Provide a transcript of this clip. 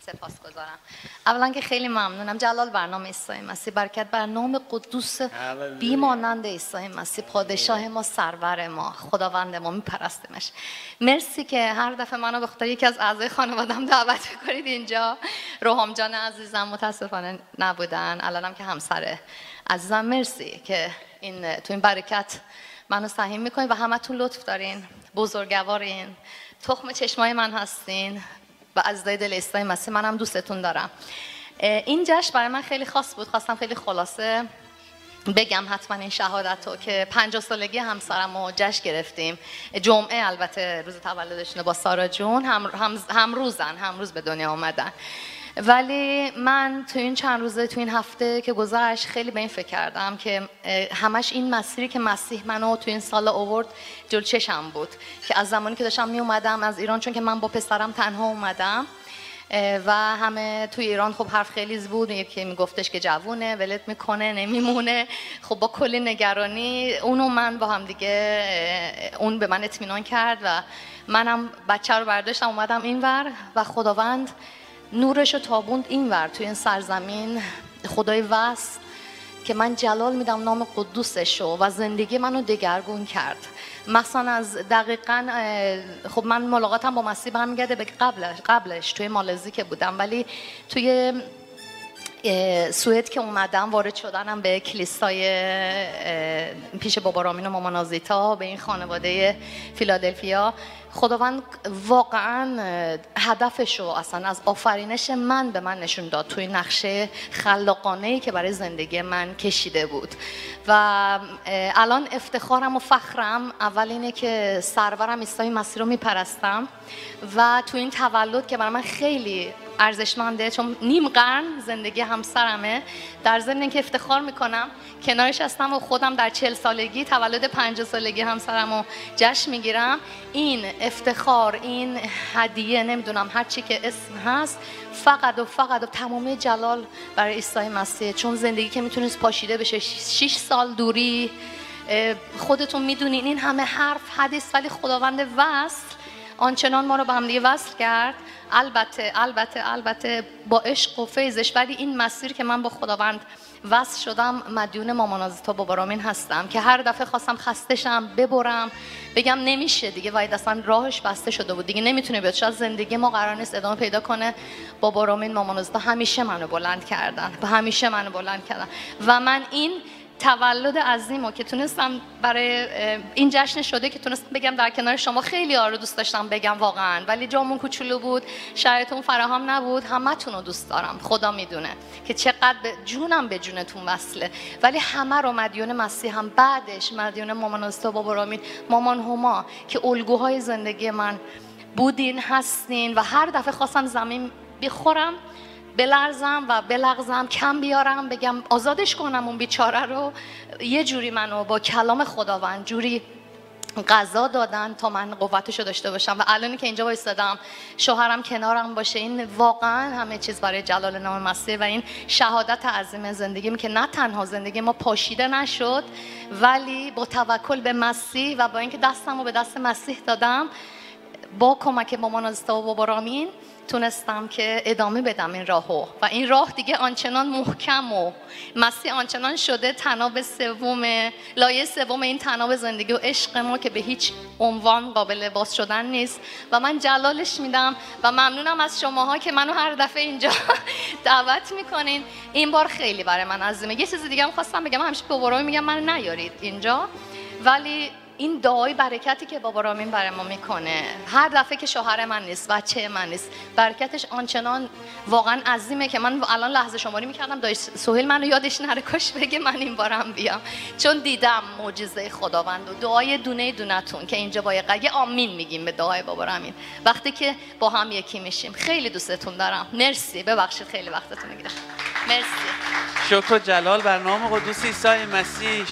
سپاسگزارم. اولا که خیلی ممنونم جلال برنامه عیسی مسیح، برکت بر نام قدوس بیمانند عیسی مسیح، پادشاه ما، سرور ما، خداوند ما، میپرستمش. مرسی که هر دفعه منو به خاطر یکی از اعضای خانواده‌ام دعوت می‌کنید اینجا. روحام جان عزیزم متاسفانه نبودن، الانم که همسر عزیزم. مرسی که تو این برکت منو سهیم می‌کنید و همتون لطف دارین، بزرگوارین، تخم چشمای من هستین و عزیزای دل عیسی مسیح. منم دوستتون دارم. این جشن برای من خیلی خاص بود. خواستم خیلی خلاصه بگم حتما این شهادتو که 50 سالگی همسرم رو جشن گرفتیم. جمعه البته روز تولدشونه با سارا جون، همروز به دنیا آمدن. ولی من تو این چند روزه، تو این هفته که گذشت، خیلی به این فکر کردم که همش این مسیری که مسیح منو تو این سال آورد جلو چشم بود که از زمانی که داشتم می اومدم از ایران، چون که من با پسرم تنها اومدم و همه توی ایران خب حرف خیلی بود، یکی میگفتش که جوونه، ولت میکنه، نمیمونه. خب با کلی نگرانی اون و من با هم دیگه، اون به من اطمینان کرد و منم بچه رو برداشتم اومدم اینور و خداوند نورش رو تابوند اینور توی این سرزمین. خدای وصل که من جلال میدم نام قدوسش رو و زندگی منو دگرگون کرد. مثلا از دقیقاً خب من ملاقاتم با مسیح برمیگرده به قبلش توی مالزی که بودم، ولی توی سوئد که اومدم وارد شدنم به کلیسای پیش بابا رامین و ماما نازیتا، به این خانواده فیلادلفیا. خداوند واقعا هدفشو اصلا از آفرینش من به من نشون داد توی نقشه خلاقانه‌ای که برای زندگی من کشیده بود. و الان افتخارم و فخرم اول اینه که سرورم عیسی مسیح رو میپرستم و تو این تولد که برای من خیلی ارزشمنده، چون نیم قرن زندگی همسرمه، در ضمن اینکه افتخار میکنم کنارش هستم و خودم در 40 سالگی تولد 50 سالگی همسرم رو جشن میگیرم. این افتخار، این هدیه، نمیدونم هر چی که اسم هست، فقط و تمام جلال برای عیسی مسیح. چون زندگی که میتونست پاشیده بشه 6 سال دوری، خودتون میدونین این همه حرف حدیث، ولی خداوند وصل آنچنان ما رو به هم دیگه وصل کرد. البته با عشق و فیضش، ولی این مسیر که من با خداوند وصل شدم، مدیون ماما نازیتا بابا رامین هستم که هر دفعه خواستم خستشم ببرم بگم نمیشه دیگه، وید اصلا راهش بسته شده بود دیگه، نمیتونه بیاد، شاید زندگی ما قرار نیست ادامه پیدا کنه. بابا رامین، ماما نازیتا همیشه منو بلند کردن و من این تولد عظیمو که تونستم برای این جشن شده که تونستم بگم در کنار شما. خیلی رو دوست داشتم بگم واقعا، ولی جامون کوچولو بود، شرایطمون فراهم نبود. همتون رو دوست دارم، خدا میدونه که چقدر جونم به جونتون وصله، ولی همه رو مدیون مسیح هم، بعدش مدیون مامان نازیتا بابا رامین، مامان هما که الگوهای زندگی من بودین، هستین. و هر دفعه خواستم زمین بخورم، بلغزم، کم بیارم، بگم آزادش کنم اون بیچاره رو. یه جوری منو با کلام خداوند جوری غذا دادن تا من قوتشو داشته باشم. و الانی که اینجا وایسادم شوهرم کنارم باشه، این واقعا همه چیز برای جلال نام مسیح و این شهادت عظیم زندگیم که نه تنها زندگی ما پاشیده نشد، ولی با توکل به مسیح و با اینکه دستمو به دست مسیح دادم، با کمک ماما نازیتا و بابا رامین تونستم که ادامه بدم این راهو. و این راه دیگه آنچنان محکم و مسیح آنچنان شده طناب سوم، لایه سوم این طناب زندگی و عشق ما که به هیچ عنوان قابل باز شدن نیست. و من جلالش میدم و ممنونم از شماها که منو هر دفعه اینجا دعوت میکنین. این بار خیلی برای من عظیمه. یه چیز دیگه هم خواستم بگم، همیشه بابا رامین میگم من نیارید اینجا، ولی این دعای برکتی که بابا رامین برای ما میکنه هر دفعه که شوهر من نیست، بچه من نیست، برکتش آنچنان واقعا عظیمه که من الان لحظه شماری میکردم دایی سهیل منو یادش نره، کاش بگه من این بارم بیام، چون دیدم معجزه خداوند و دعای دونه دونتون که اینجا با یه آمین میگیم به دعای بابا رامین وقتی که با هم یکی میشیم. خیلی دوستتون دارم. مرسی، ببخشید خیلی وقتتون میگیرم. مرسی. شکر و جلال بر نام قدوس عیسی مسیح.